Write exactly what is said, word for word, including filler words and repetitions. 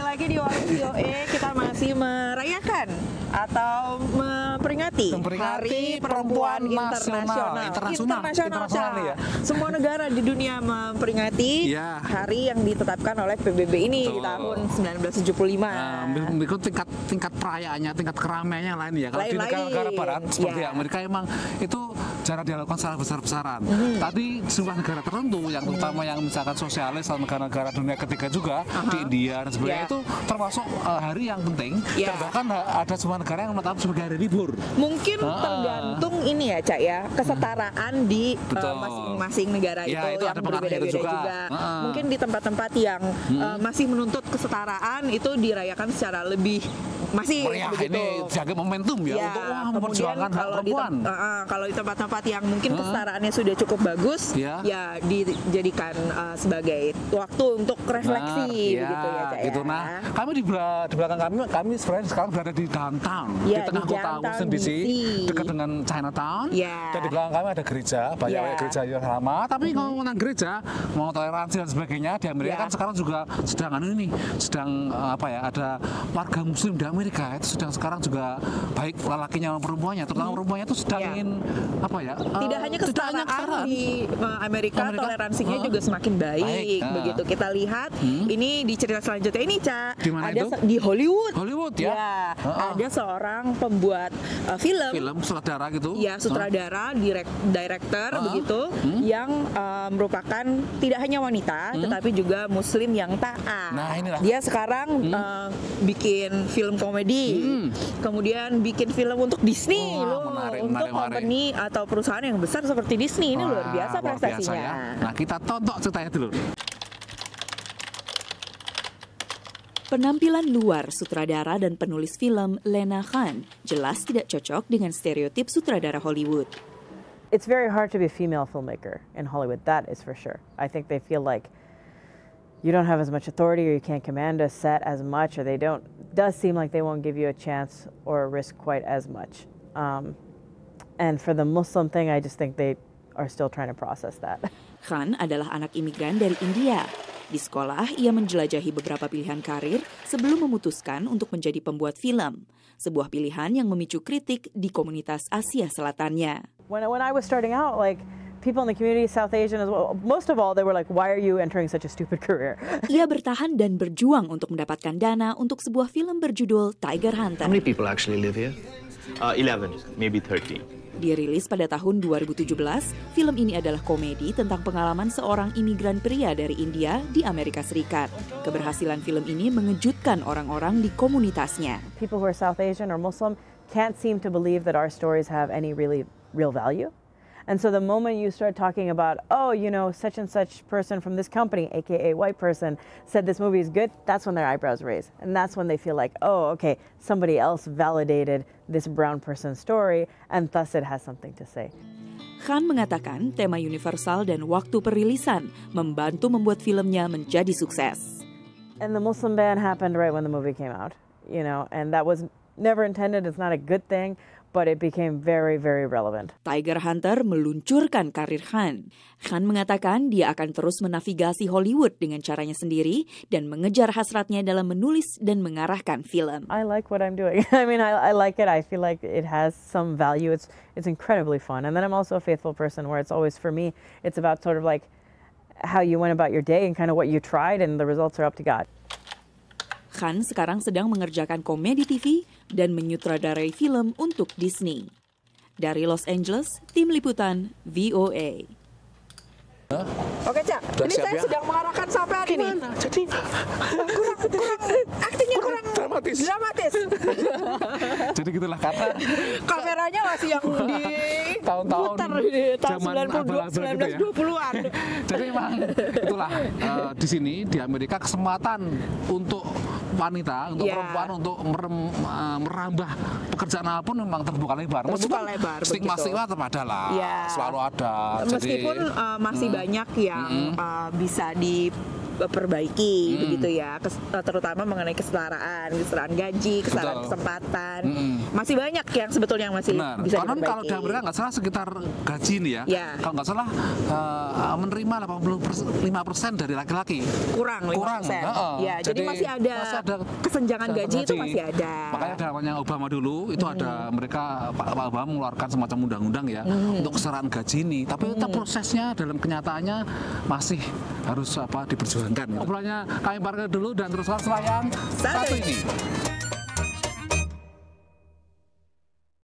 lagi di Warung V O E. Kita masih merayakan atau memperingati, memperingati Hari Perempuan, Perempuan Internasional. Internasional, Internasional, internasional Ca. ya. Semua negara di dunia memperingati ya. hari yang ditetapkan oleh P B B ini. Betul. Di tahun sembilan belas tujuh puluh lima. Nah, berikut tingkat tingkat perayaannya, tingkat keramaiannya lain ya. Kalau lain, di negara-negara barat seperti ya. Amerika emang itu jarang dilakukan secara besar-besaran. Hmm. Tapi sebuah negara tertentu yang terutama yang misalkan sosialis atau negara-negara dunia ketiga juga uh-huh. di India dan sebagainya yeah. itu termasuk uh, hari yang penting. Yeah. Dan bahkan ada sebuah negara yang menetapkan sebagai hari libur. Mungkin uh, tergantung ini ya, Cak ya, kesetaraan uh, di uh, masing-masing negara ya, itu, itu yang berbeda-beda juga. juga. Uh, Mungkin di tempat-tempat yang hmm. uh, masih menuntut kesetaraan itu dirayakan secara lebih masih meriah. Ini jaga momentum ya, ya untuk wah, memperjuangkan hak perempuan. Di tem- uh, kalau di tempat-tempat yang mungkin kesetaraannya sudah cukup bagus, ya, ya dijadikan uh, sebagai waktu untuk refleksi. Nah, ya, begitu ya, Cak gitu. Ya. Nah, kami di, di belakang kami, kami sebenarnya sekarang berada di downtown, ya, di tengah di kota Washington D C, dekat dengan Chinatown. Ya. Dan di belakang kami ada gereja, banyak ya. gereja yang lama. Tapi mm-hmm. kalau tentang gereja, mau toleransi dan sebagainya, di Amerika ya. kan sekarang juga sedang ini, sedang apa ya, ada warga Muslim di Amerika itu sedang sekarang juga baik lelakinya maupun perempuannya, terutama hmm. perempuannya itu sedang ya. ingin apa ya? Tidak uh, hanya kesetaraan di uh, Amerika, Amerika, toleransinya uh, juga semakin baik. baik. Uh. Begitu kita lihat hmm. ini di cerita selanjutnya ini, Ca, ada itu? di Hollywood. Hollywood ya. ya uh-uh. Ada seorang pembuat uh, film. Film sutradara gitu. Ya, sutradara, uh. direk, director uh. begitu, hmm. yang uh, merupakan tidak hanya wanita, hmm. tetapi juga Muslim yang taat. Nah, inilah. Dia sekarang hmm. uh, bikin film komedi. Hmm. Kemudian bikin film untuk Disney oh, loh, menarik, untuk menarik, company menarik. atau perusahaan yang besar seperti Disney. Ini Wah, luar biasa luar prestasinya. Biasa ya. Nah, kita tonton ceritanya dulu. Penampilan luar sutradara dan penulis film Lena Khan jelas tidak cocok dengan stereotip sutradara Hollywood. It's very hard to be a female filmmaker in Hollywood, that is for sure. I think they feel like you don't have as much authority or you can't command a set as much, or they don't, does seem like they won't give you a chance or a risk quite as much. Um, and for the Muslim thing, I just think they are still trying to process that. Khan adalah anak imigran dari India. Di sekolah, ia menjelajahi beberapa pilihan karir sebelum memutuskan untuk menjadi pembuat film. Sebuah pilihan yang memicu kritik di komunitas Asia Selatannya. When, when I was starting out, like, people in the community, South Asian as well, most of all, they were like, why are you entering such a stupid career? Ia bertahan dan berjuang untuk mendapatkan dana untuk sebuah film berjudul Tiger Hunter. How many people actually live here? Uh, eleven, maybe thirteen. Dirilis pada tahun dua ribu tujuh belas, film ini adalah komedi tentang pengalaman seorang imigran pria dari India di Amerika Serikat. Keberhasilan film ini mengejutkan orang-orang di komunitasnya. People who are South Asian or Muslim can't seem to believe that our stories have any really real value. And so the moment you start talking about, oh, you know, such and such person from this company, aka white person, said this movie is good, that's when their eyebrows raise. And that's when they feel like, oh, okay, somebody else validated this brown person's story, and thus it has something to say. Khan mengatakan tema universal dan waktu perilisan membantu membuat filmnya menjadi sukses. And the Muslim ban happened right when the movie came out, you know, and that was never intended, it's not a good thing, but it became very, very relevant. Tiger Hunter meluncurkan karir Khan. Khan mengatakan dia akan terus menavigasi Hollywood dengan caranya sendiri dan mengejar hasratnya dalam menulis dan mengarahkan film. I like what I'm doing. I mean, I, I like it. I feel like it has some value. It's it's incredibly fun. And then I'm also a faithful person where it's always, for me, it's about sort of like how you went about your day and kind of what you tried, and the results are up to God. Khan sekarang sedang mengerjakan komedi T V dan menyutradarai film untuk Disney. Dari Los Angeles, tim liputan V O A. Oke, Cak. Ini saya ya? sedang mengarahkan sampai hari ini. Jadi kurang kurang aktingnya kurang dramatis. Dramatis. Jadi gitulah karena kameranya masih yang di tahun-tahun di tahun sembilan belas dua puluhan. Jadi memang itulah uh, di sini di Amerika kesempatan untuk wanita, untuk yeah. perempuan untuk merem, uh, merambah pekerjaan apapun memang terbuka lebar. Terbuka lebar. Stigma-stigma tetap ada lah, yeah. selalu ada. Meskipun Jadi, uh, masih hmm. banyak yang hmm. uh, bisa di diperbaiki hmm. begitu ya, Kes, terutama mengenai kesetaraan, kesetaraan gaji, kesetaraan Betul. kesempatan. Hmm. Masih banyak yang sebetulnya masih Benar. bisa Konon diperbaiki. kalau di Amerika nggak salah sekitar gaji nih ya, ya. kalau nggak salah uh, menerima delapan puluh lima persen dari laki-laki. Kurang lima persen. Kurang. Uh, ya, jadi, jadi masih ada, masih ada kesenjangan gaji, gaji itu masih ada. Makanya zamannya Obama dulu itu hmm. ada mereka Pak Obama mengeluarkan semacam undang-undang ya hmm. untuk kesetaraan gaji ini. Tapi hmm. tetap prosesnya dalam kenyataannya masih harus apa diperjuangkan. Obrolannya kami parkir dulu dan teruskan setelah yang satu, satu ini.